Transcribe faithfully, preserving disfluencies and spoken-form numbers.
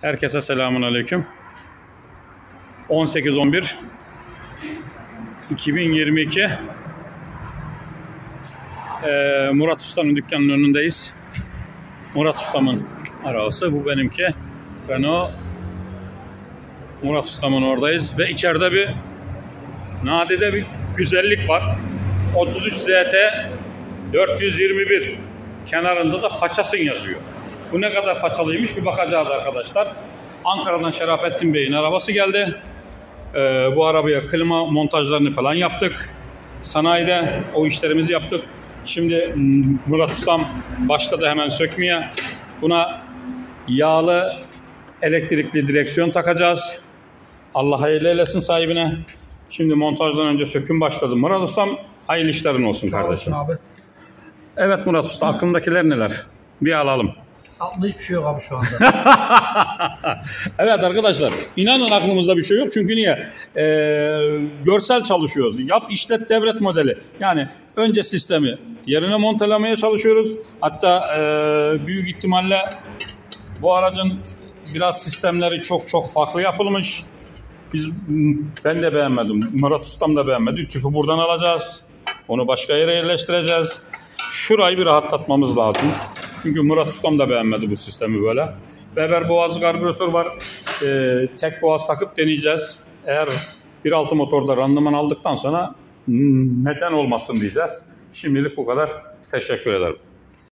Herkese selamun aleyküm. on sekiz on bir iki bin yirmi iki ee, Murat Usta'nın dükkanının önündeyiz. Murat Usta'mın arabası. Bu benimki. Renault. Murat Usta'mın oradayız. Ve içeride bir nadide bir güzellik var. otuz üç Z T dört yüz yirmi bir kenarında da Façasın yazıyor. Bu ne kadar façalıymış bir bakacağız arkadaşlar. Ankara'dan Şerafettin Bey'in arabası geldi. Ee, bu arabaya klima montajlarını falan yaptık. Sanayide o işlerimizi yaptık. Şimdi Murat Ustam başladı hemen sökmeye. Buna yağlı elektrikli direksiyon takacağız. Allah hayırlı eylesin sahibine. Şimdi montajdan önce söküm başladı. Murat Ustam hayırlı işlerin olsun kardeşim. Abi. Evet Murat Usta, aklındakiler neler? Bir alalım. Aklımda hiçbir şey yok abi şu anda. Evet arkadaşlar, inanın aklımızda bir şey yok. Çünkü niye? Ee, görsel çalışıyoruz. Yap, işlet, devret modeli. Yani önce sistemi yerine montelamaya çalışıyoruz. Hatta e, büyük ihtimalle bu aracın biraz sistemleri çok çok farklı yapılmış. Biz, ben de beğenmedim. Murat Ustam da beğenmedi. Tüpü buradan alacağız. Onu başka yere yerleştireceğiz. Şurayı bir rahatlatmamız lazım. Çünkü Murat Ustam da beğenmedi bu sistemi böyle. Weber boğazlı karbüratör var. Ee, tek boğaz takıp deneyeceğiz. Eğer bir altı motorda randıman aldıktan sonra neden olmasın diyeceğiz. Şimdilik bu kadar. Teşekkür ederim.